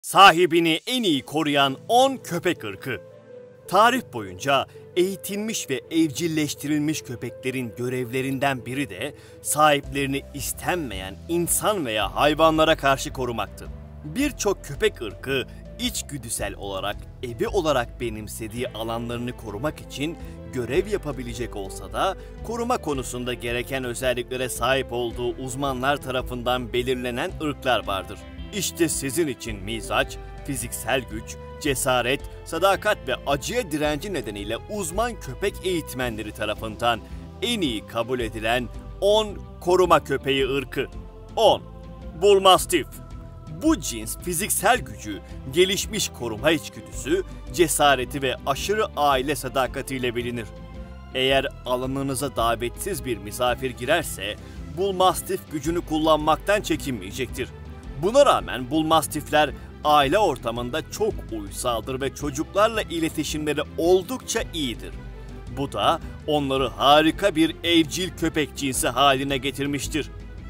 Sahibini en iyi koruyan 10 köpek ırkı. Tarih boyunca eğitilmiş ve evcilleştirilmiş köpeklerin görevlerinden biri de sahiplerini istenmeyen insan veya hayvanlara karşı korumaktı. Birçok köpek ırkı içgüdüsel olarak, ebi olarak benimsediği alanlarını korumak için görev yapabilecek olsa da koruma konusunda gereken özelliklere sahip olduğu uzmanlar tarafından belirlenen ırklar vardır. İşte sizin için mizaç, fiziksel güç, cesaret, sadakat ve acıya direnci nedeniyle uzman köpek eğitmenleri tarafından en iyi kabul edilen 10 koruma köpeği ırkı. 10. Bull Mastiff. Bu cins fiziksel gücü, gelişmiş koruma içgüdüsü, cesareti ve aşırı aile sadakatiyle bilinir. Eğer alanınıza davetsiz bir misafir girerse, Bull Mastiff gücünü kullanmaktan çekinmeyecektir. Buna rağmen Bull Mastiff'ler aile ortamında çok uysaldır ve çocuklarla iletişimleri oldukça iyidir. Bu da onları harika bir evcil köpek cinsi haline getirmiştir.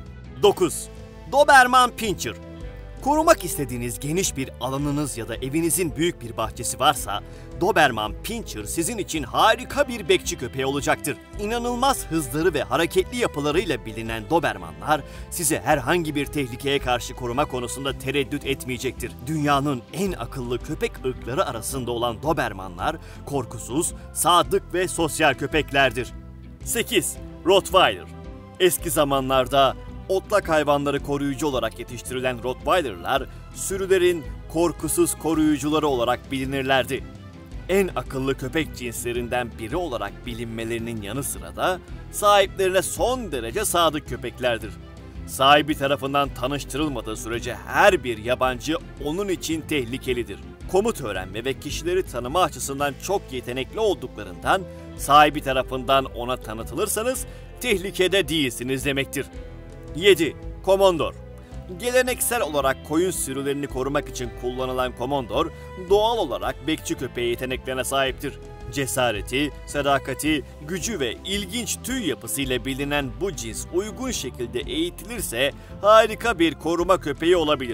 9. Doberman Pinscher. Korumak istediğiniz geniş bir alanınız ya da evinizin büyük bir bahçesi varsa, Doberman Pinscher sizin için harika bir bekçi köpeği olacaktır. İnanılmaz hızları ve hareketli yapılarıyla bilinen Dobermanlar, sizi herhangi bir tehlikeye karşı koruma konusunda tereddüt etmeyecektir. Dünyanın en akıllı köpek ırkları arasında olan Dobermanlar, korkusuz, sadık ve sosyal köpeklerdir. 8. Rottweiler. Eski zamanlarda otlak hayvanları koruyucu olarak yetiştirilen Rottweiler'lar, sürülerin korkusuz koruyucuları olarak bilinirlerdi. En akıllı köpek cinslerinden biri olarak bilinmelerinin yanı sıra da sahiplerine son derece sadık köpeklerdir. Sahibi tarafından tanıştırılmadığı sürece her bir yabancı onun için tehlikelidir. Komut öğrenme ve kişileri tanıma açısından çok yetenekli olduklarından sahibi tarafından ona tanıtılırsanız tehlikede değilsiniz demektir. 7. Komondor. Geleneksel olarak koyun sürülerini korumak için kullanılan komondor, doğal olarak bekçi köpeği yeteneklerine sahiptir. Cesareti, sadakati, gücü ve ilginç tüy yapısıyla bilinen bu cins uygun şekilde eğitilirse harika bir koruma köpeği olabilir.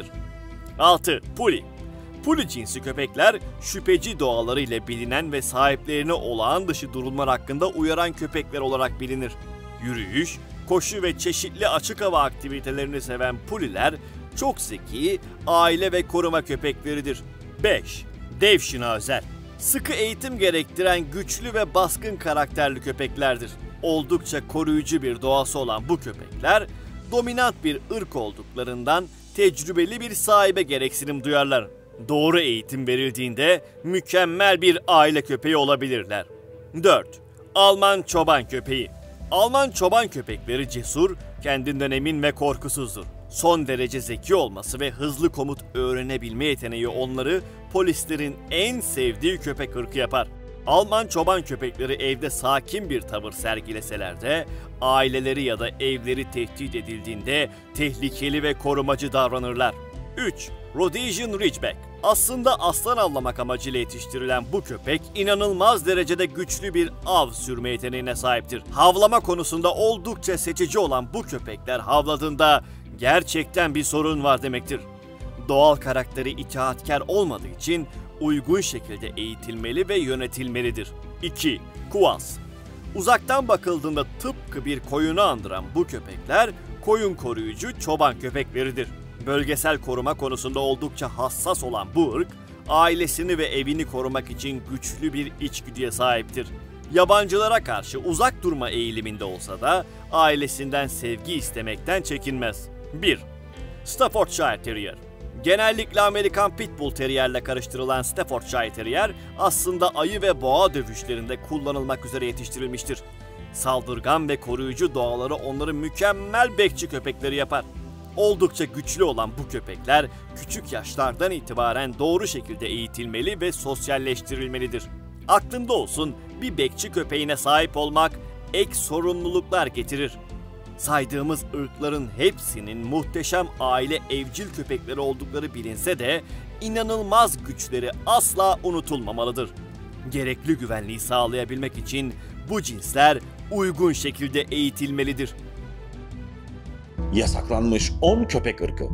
6. Puli. Puli cinsi köpekler şüpheci doğalarıyla bilinen ve sahiplerini olağan dışı durumlar hakkında uyaran köpekler olarak bilinir. Yürüyüş, koşu ve çeşitli açık hava aktivitelerini seven puliler çok zeki, aile ve koruma köpekleridir. 5. Dev Schnauzer. Sıkı eğitim gerektiren güçlü ve baskın karakterli köpeklerdir. Oldukça koruyucu bir doğası olan bu köpekler, dominant bir ırk olduklarından tecrübeli bir sahibe gereksinim duyarlar. Doğru eğitim verildiğinde mükemmel bir aile köpeği olabilirler. 4. Alman çoban köpeği. Alman çoban köpekleri cesur, kendinden emin ve korkusuzdur. Son derece zeki olması ve hızlı komut öğrenebilme yeteneği onları polislerin en sevdiği köpek ırkı yapar. Alman çoban köpekleri evde sakin bir tavır sergileseler de aileleri ya da evleri tehdit edildiğinde tehlikeli ve korumacı davranırlar. 3. Rhodesian Ridgeback. Aslında aslan avlamak amacıyla yetiştirilen bu köpek inanılmaz derecede güçlü bir av sürme yeteneğine sahiptir. Havlama konusunda oldukça seçici olan bu köpekler havladığında gerçekten bir sorun var demektir. Doğal karakteri itaatkar olmadığı için uygun şekilde eğitilmeli ve yönetilmelidir. 2. Kuas. Uzaktan bakıldığında tıpkı bir koyunu andıran bu köpekler koyun koruyucu çoban köpekleridir. Bölgesel koruma konusunda oldukça hassas olan bu ırk, ailesini ve evini korumak için güçlü bir içgüdüye sahiptir. Yabancılara karşı uzak durma eğiliminde olsa da ailesinden sevgi istemekten çekinmez. 1. Staffordshire Terrier. Genellikle Amerikan Pitbull Terrier'le karıştırılan Staffordshire Terrier aslında ayı ve boğa dövüşlerinde kullanılmak üzere yetiştirilmiştir. Saldırgan ve koruyucu doğaları onları mükemmel bekçi köpekleri yapar. Oldukça güçlü olan bu köpekler küçük yaşlardan itibaren doğru şekilde eğitilmeli ve sosyalleştirilmelidir. Aklında olsun, bir bekçi köpeğine sahip olmak ek sorumluluklar getirir. Saydığımız ırkların hepsinin muhteşem aile evcil köpekleri oldukları bilinse de inanılmaz güçleri asla unutulmamalıdır. Gerekli güvenliği sağlayabilmek için bu cinsler uygun şekilde eğitilmelidir. Yasaklanmış 10 köpek ırkı.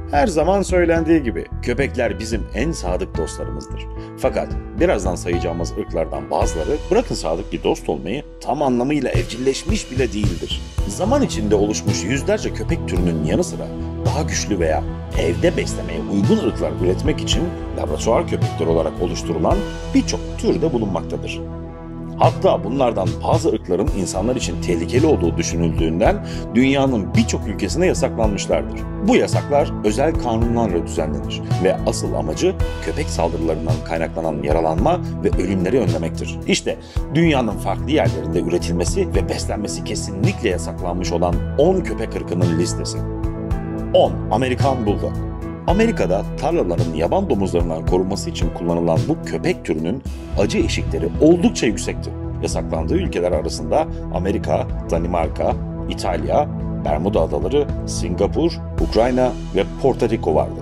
Her zaman söylendiği gibi köpekler bizim en sadık dostlarımızdır. Fakat birazdan sayacağımız ırklardan bazıları bırakın sadık bir dost olmayı tam anlamıyla evcilleşmiş bile değildir. Zaman içinde oluşmuş yüzlerce köpek türünün yanı sıra daha güçlü veya evde beslemeye uygun ırklar üretmek için laboratuvar köpekleri olarak oluşturulan birçok tür de bulunmaktadır. Hatta bunlardan bazı ırkların insanlar için tehlikeli olduğu düşünüldüğünden dünyanın birçok ülkesine yasaklanmışlardır. Bu yasaklar özel kanunlarla düzenlenir ve asıl amacı köpek saldırılarından kaynaklanan yaralanma ve ölümleri önlemektir. İşte dünyanın farklı yerlerinde üretilmesi ve beslenmesi kesinlikle yasaklanmış olan 10 köpek ırkının listesi. 10. Amerikan Bulldog. Amerika'da tarlaların yaban domuzlarından korunması için kullanılan bu köpek türünün acı eşikleri oldukça yüksektir. Yasaklandığı ülkeler arasında Amerika, Danimarka, İtalya, Bermuda Adaları, Singapur, Ukrayna ve Porto Rico vardır.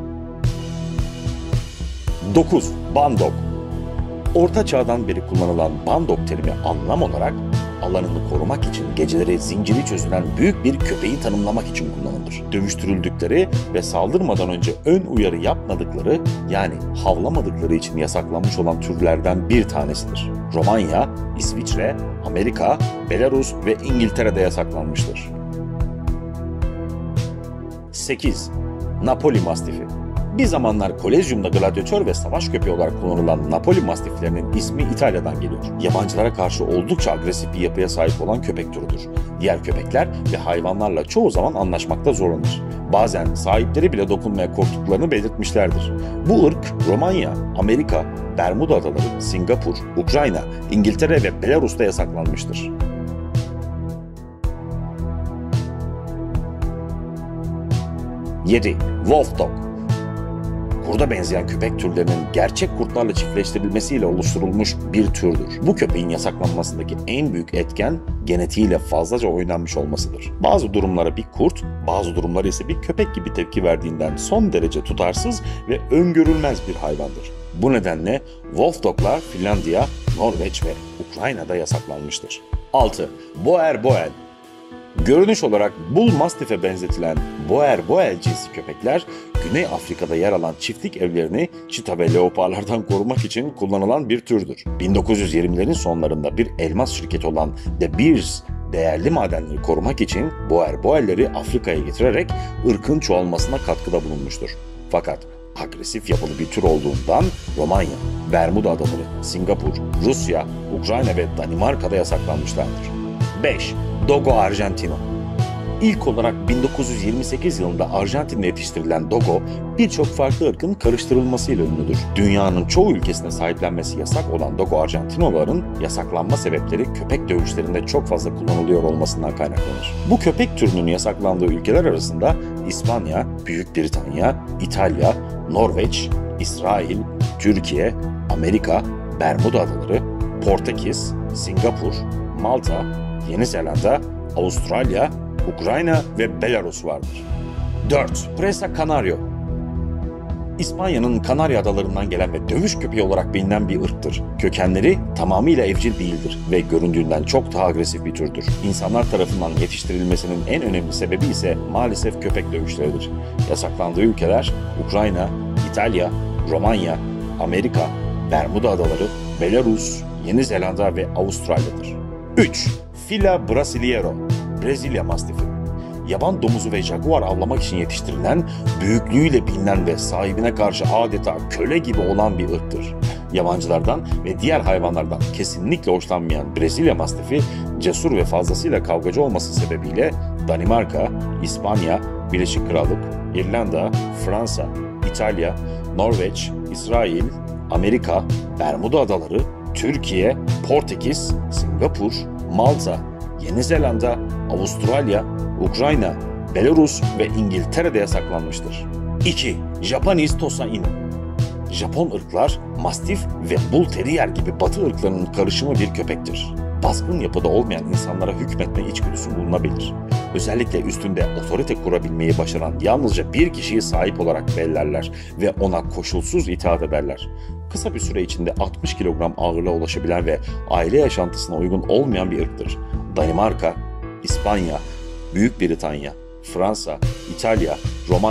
9. Bandog. Orta Çağ'dan beri kullanılan bandog terimi anlam olarak alanını korumak için geceleri zinciri çözülen büyük bir köpeği tanımlamak için kullanılır. Dövüştürüldükleri ve saldırmadan önce ön uyarı yapmadıkları yani havlamadıkları için yasaklanmış olan türlerden bir tanesidir. Romanya, İsviçre, Amerika, Belarus ve İngiltere'de yasaklanmıştır. 8. Napoli Mastifi. Bir zamanlar Kolezyum'da gladyatör ve savaş köpeği olarak kullanılan Napoli Mastiflerinin ismi İtalya'dan geliyor. Yabancılara karşı oldukça agresif bir yapıya sahip olan köpek türüdür. Diğer köpekler ve hayvanlarla çoğu zaman anlaşmakta zorlanır. Bazen sahipleri bile dokunmaya korktuklarını belirtmişlerdir. Bu ırk Romanya, Amerika, Bermuda Adaları, Singapur, Ukrayna, İngiltere ve Belarus'ta yasaklanmıştır. 7. Wolf Dog. Kurda benzeyen köpek türlerinin gerçek kurtlarla çiftleştirilmesiyle oluşturulmuş bir türdür. Bu köpeğin yasaklanmasındaki en büyük etken genetiğiyle fazlaca oynanmış olmasıdır. Bazı durumlara bir kurt, bazı durumlara ise bir köpek gibi tepki verdiğinden son derece tutarsız ve öngörülmez bir hayvandır. Bu nedenle Wolf Dog'lar Finlandiya, Norveç ve Ukrayna'da yasaklanmıştır. 6. Boer Boel. Görünüş olarak Bull Mastiff'e benzetilen Boer Boel cinsi köpekler, Güney Afrika'da yer alan çiftlik evlerini çita ve leoparlardan korumak için kullanılan bir türdür. 1920'lerin sonlarında bir elmas şirketi olan De Beers, değerli madenleri korumak için Boer Boel'leri Afrika'ya getirerek ırkın çoğalmasına katkıda bulunmuştur. Fakat agresif yapılı bir tür olduğundan Romanya, Bermuda Adaları, Singapur, Rusya, Ukrayna ve Danimarka'da yasaklanmışlardır. 5. Dogo Argentino. İlk olarak 1928 yılında Arjantin'de yetiştirilen Dogo, birçok farklı ırkın karıştırılmasıyla ünlüdür. Dünyanın çoğu ülkesine sahiplenmesi yasak olan Dogo Argentino'ların yasaklanma sebepleri köpek dövüşlerinde çok fazla kullanılıyor olmasından kaynaklanır. Bu köpek türünün yasaklandığı ülkeler arasında İspanya, Büyük Britanya, İtalya, Norveç, İsrail, Türkiye, Amerika, Bermuda Adaları, Portekiz, Singapur, Malta, Yeni Zelanda, Avustralya, Ukrayna ve Belarus vardır. 4. Presa Canario. İspanya'nın Kanarya Adalarından gelen ve dövüş köpeği olarak bilinen bir ırktır. Kökenleri tamamıyla evcil değildir ve göründüğünden çok daha agresif bir türdür. İnsanlar tarafından yetiştirilmesinin en önemli sebebi ise maalesef köpek dövüşleridir. Yasaklandığı ülkeler Ukrayna, İtalya, Romanya, Amerika, Bermuda Adaları, Belarus, Yeni Zelanda ve Avustralya'dır. 3. Fila Brasileiro, Brezilya Mastifi. Yaban domuzu ve jaguar avlamak için yetiştirilen, büyüklüğüyle bilinen ve sahibine karşı adeta köle gibi olan bir ırktır. Yabancılardan ve diğer hayvanlardan kesinlikle hoşlanmayan Brezilya Mastifi, cesur ve fazlasıyla kavgacı olması sebebiyle Danimarka, İspanya, Birleşik Krallık, İrlanda, Fransa, İtalya, Norveç, İsrail, Amerika, Bermuda Adaları, Türkiye, Portekiz, Singapur, Malta, Yeni Zelanda, Avustralya, Ukrayna, Belarus ve İngiltere'de yasaklanmıştır. 2. Japanese Tosa Inu. Japon ırklar, Mastif ve Bull Terrier gibi batı ırklarının karışımı bir köpektir. Baskın yapıda olmayan insanlara hükmetme içgüdüsü bulunabilir. Özellikle üstünde otorite kurabilmeyi başaran yalnızca bir kişiyi sahip olarak bellerler ve ona koşulsuz itaat ederler. Kısa bir süre içinde 60 kilogram ağırlığa ulaşabilen ve aile yaşantısına uygun olmayan bir ırktır. Danimarka, İspanya, Büyük Britanya, Fransa, İtalya, Romanya,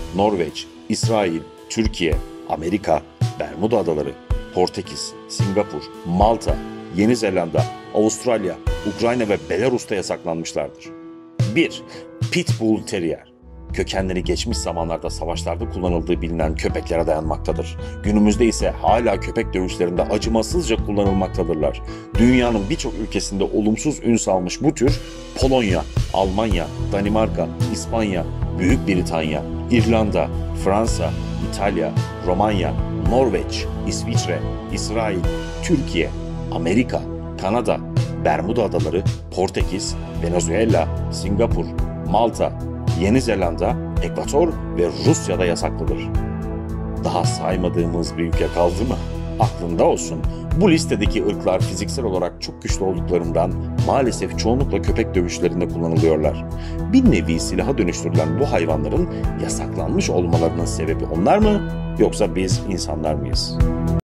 Norveç, İsrail, Türkiye, Amerika, Bermuda Adaları, Portekiz, Singapur, Malta, Yeni Zelanda, Avustralya, Ukrayna ve Belarus'ta yasaklanmışlardır. 1. Pitbull Terrier. Kökenleri geçmiş zamanlarda savaşlarda kullanıldığı bilinen köpeklere dayanmaktadır. Günümüzde ise hala köpek dövüşlerinde acımasızca kullanılmaktadırlar. Dünyanın birçok ülkesinde olumsuz ün salmış bu tür Polonya, Almanya, Danimarka, İspanya, Büyük Britanya, İrlanda, Fransa, İtalya, Romanya, Norveç, İsviçre, İsrail, Türkiye, Amerika, Kanada, Bermuda Adaları, Portekiz, Venezuela, Singapur, Malta, Yeni Zelanda, Ekvator ve Rusya'da yasaklıdır. Daha saymadığımız bir ülke kaldı mı? Aklında olsun. Bu listedeki ırklar fiziksel olarak çok güçlü olduklarından maalesef çoğunlukla köpek dövüşlerinde kullanılıyorlar. Bir nevi silaha dönüştürülen bu hayvanların yasaklanmış olmalarının sebebi onlar mı? Yoksa biz insanlar mıyız?